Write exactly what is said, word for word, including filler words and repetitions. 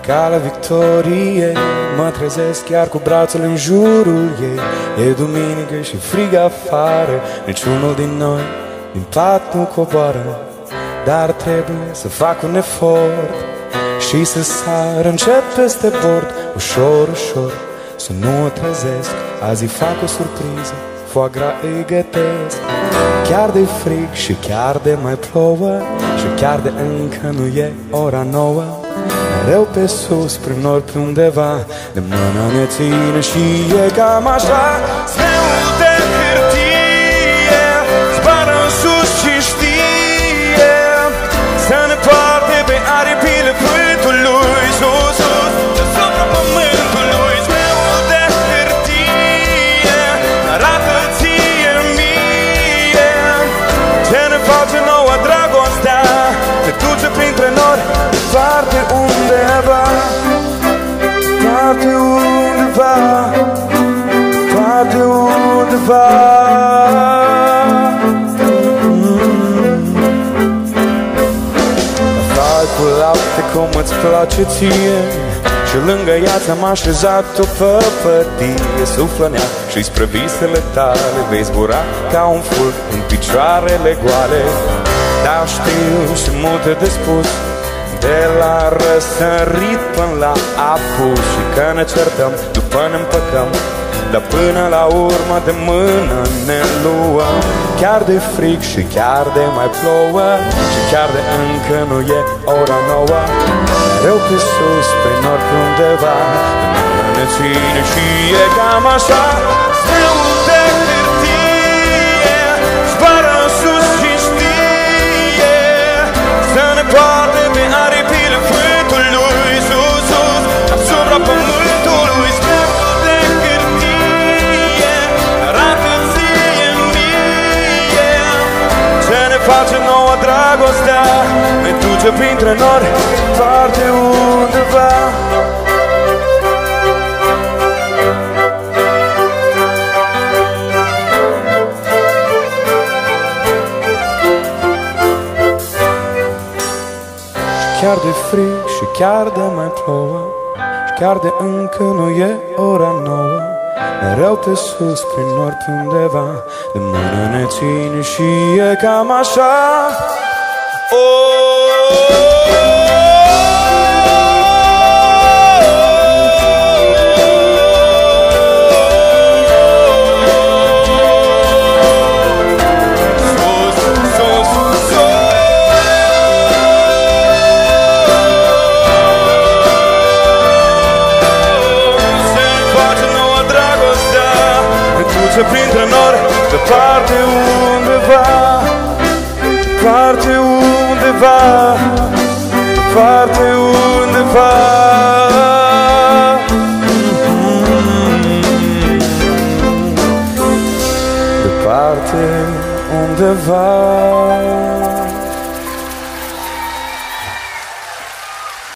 cale victorie, mă trezesc chiar cu brațul în jurul ei. E duminică și frig afară, niciunul din noi din pat nu coboară. Dar trebuie să fac un efort și să sar încet peste bord. Ușor, ușor, să nu o trezesc. Azi îi fac o surpriză, foie gras îi gătesc. Chiar de frig și chiar de mai plouă și chiar de încă nu e ora nouă, mereu pe sus, prin nori, pe undeva, de mână ne ține și e cam așa. Smeul de hârtie zboară în sus și știe să ne poarte pe aripile vântului sus, sus, deasupra pământului. Smeul de hârtie arată ție mie ce ne face nouă dragostea, te duce printre nori, departe undeva, departe undeva, departe undeva. Stai cu lapte cum îți place ție și lângă ea ți-am așezat o păpătie. Suflă în ea și spre visele tale vei zbura ca un fulg în picioarele goale. Dar știu și multe de spus, de la răsărit până la apus, și că ne certăm, după ne împăcăm, dar până la urmă de mână ne luăm. Chiar de frig și chiar de mai plouă și chiar de încă nu e ora nouă, mereu pe sus, pe nord, pe undeva, de mână ne ține și e cam așa. Smeul de hârtie zboară în sus și știe să ne poarte pe aripile vântului sus, sus, deasupra pământului. Smeul de hârtie arată ție mie ce ne face nouă dragostea, ne duce printre nori, departe undeva. Chiar de frig și chiar de mai plouă și chiar de încă nu e ora nouă, mereu pe sus, prin nori, pe undeva, de mână ne ține și e cam așa. Printre nori, departe undeva, departe undeva, departe undeva. Departe undeva.